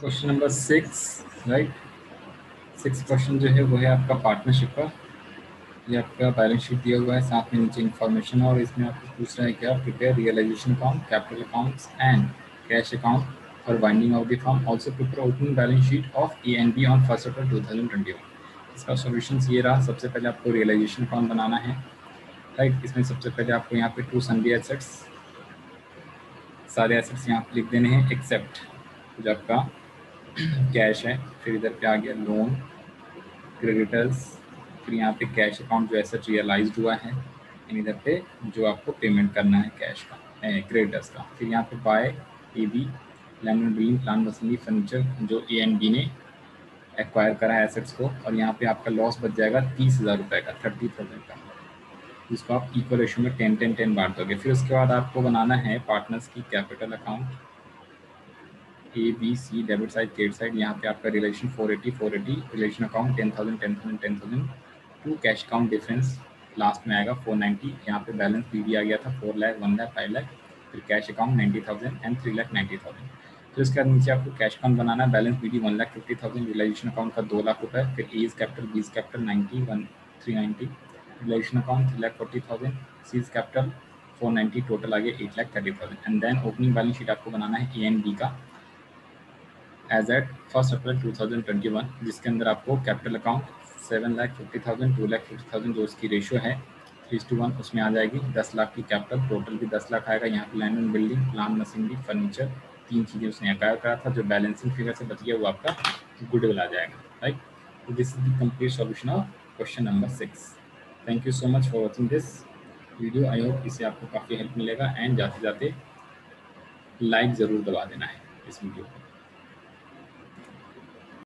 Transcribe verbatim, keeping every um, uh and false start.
Question number six, right. Six question जो है वो है आपका पार्टनरशिप का। ये आपका बैलेंस शीट दिया हुआ है, साथ में नीचे इन्फॉर्मेशन, और इसमें आपको पूछ रहा है क्या, prepare realisation account, capital accounts and cash account for winding off the firm, also prepare opening balance sheet of A and B on first April two thousand twenty one. इसका सोल्यूशन ये रहा। सबसे पहले आपको रियलाइजेशन अकाउंट बनाना है, right. इसमें सबसे पहले आपको यहाँ पे टू सन्डी एसेट्स, सारे एसेट्स यहाँ पे लिख देने हैं एक्सेप्ट जो आपका कैश है। फिर इधर पे आ गया लोन, क्रेडिटर्स, फिर यहाँ पे कैश अकाउंट जो एसेट रियलाइज्ड हुआ है, एंड इधर पे जो आपको पेमेंट करना है कैश का, क्रेडिटर्स का। फिर यहाँ पे by A B, land and building, plant machinery, furniture जो ए एंड बी ने एक्वायर करा है एसेट्स को, और यहाँ पे आपका लॉस बच जाएगा तीस हज़ार रुपये का, थर्टी थाउजेंड का, जिसको आप इक्वल रेशियो में टेन टेन टेन बांट दोगे। फिर उसके बाद आपको बनाना है पार्टनर्स की capital account, A B C, debit side, credit side. यहाँ पे आपका realisation four eighty four eighty, realisation account ten thousand ten thousand ten thousand, to cash account difference last में आएगा फोर नाइन्टी। यहाँ पे बैलेंस भी दिया गया था four lakh, one lakh, five lakh, फिर cash account ninety thousand and three lakh ninety thousand. फिर उसके बाद नीचे आपको कैश अकाउंट बनाना है, balance B D one lakh fifty thousand, realisation account का दो लाख रुपये, फिर A is capital, B is capital ninety, one three ninety, realisation account three lakh forty thousand, C is capital four ninety, total आ गया eight lakh thirty thousand. And then opening balance sheet आपको बनाना है A and B का as at first April two thousand twenty one, जिसके अंदर आपको capital account seven lakh fifty thousand, two lakh fifty thousand जो उसकी रेशियो है थ्री टू वन, उसमें आ जाएगी दस लाख की कैपिटल, टोटल भी दस लाख आएगा। यहाँ पे land and building, plant machinery, furniture, तीन चीज़ें उसने एक्वायर करा था। जो बैलेंसिंग फिगर से बच गया वो आपका गुडविल आ जाएगा, राइट। तो this is the complete solution of question number six. Thank you so much for watching this video. I hope इससे आपको काफ़ी हेल्प मिलेगा, एंड जाते जाते लाइक ज़रूर दबा देना है इस वीडियो को।